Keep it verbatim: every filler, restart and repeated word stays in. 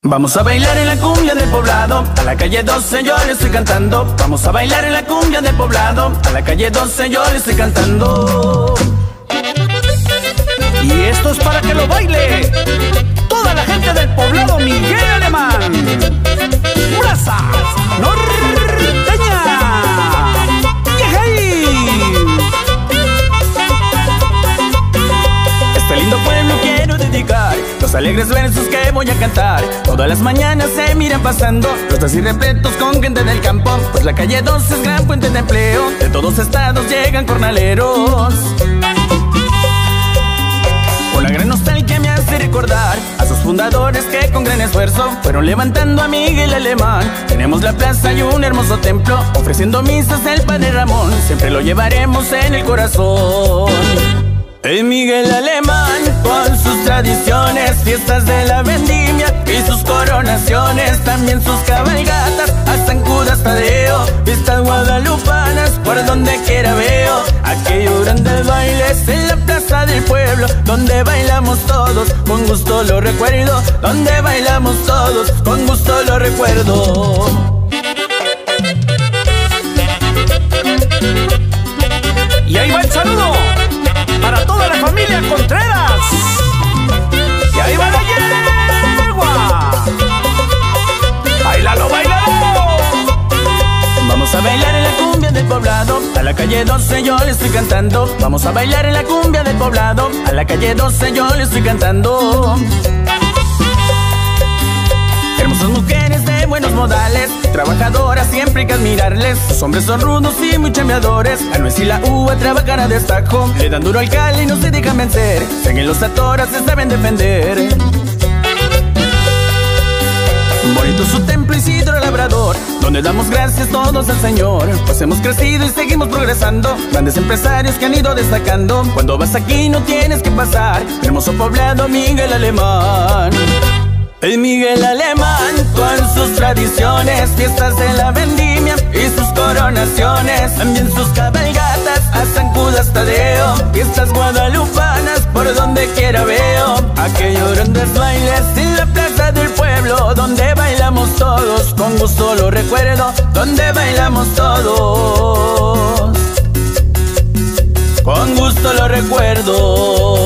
Vamos a bailar en la cumbia del poblado, a la calle doce yo le estoy cantando. Vamos a bailar en la cumbia del poblado, a la calle doce yo le estoy cantando. Y esto es para que lo baile toda la gente del poblado Miguel Alemán. ¡Brasa norteña! ¡Yejey! Este lindo pueblo quiero dedicar los alegres versos que voy a cantar. Todas las mañanas se miran pasando los taxis repletos con gente del campo, pues la calle doce es gran fuente de empleo. De todos estados llegan jornaleros. Una gran nostalgia me hace recordar a sus fundadores que con gran esfuerzo fueron levantando a Miguel Alemán. Tenemos la plaza y un hermoso templo, ofreciendo misas del Padre Ramón. Siempre lo llevaremos en el corazón. El Miguel Alemán con sus tradiciones, fiestas de la vendimia y sus coronaciones, también sus cabalgatas a San Judas Tadeo, fiestas guadalupanas por donde quiera veo. Aquellos grandes bailes en la plaza del pueblo, donde bailamos todos, con gusto lo recuerdo, donde bailamos todos, con gusto lo recuerdo. Y ahí va el saludo para toda la familia Contreras. Y ahí va la yegua. Báilalo, báilalo. Vamos a bailar en la cumbia del poblado, a la calle doce yo le estoy cantando. Vamos a bailar en la cumbia del poblado, a la calle doce yo le estoy cantando. Hermosas mujeres de buenos modales, trabajadoras siempre hay que admirarles. Los hombres son rudos y muy chambeadores, la nuez y la uva trabajan a destajo. Le dan duro al cali y no se dejan vencer, seguen los atoras se saben defender. Bonito su templo Isidro Labrador, donde damos gracias todos al Señor, pues hemos crecido y seguimos progresando. Grandes empresarios que han ido destacando. Cuando vas aquí no tienes que pasar, hermoso poblado Miguel Alemán. El Miguel Alemán con sus tradiciones, fiestas de la vendimia y sus coronaciones, también sus cabalgatas a San Judas Tadeo, fiestas guadalupanas por donde quiera veo. Aquellos grandes bailes en la plaza del pueblo, donde bailamos todos, con gusto lo recuerdo, donde bailamos todos, con gusto lo recuerdo.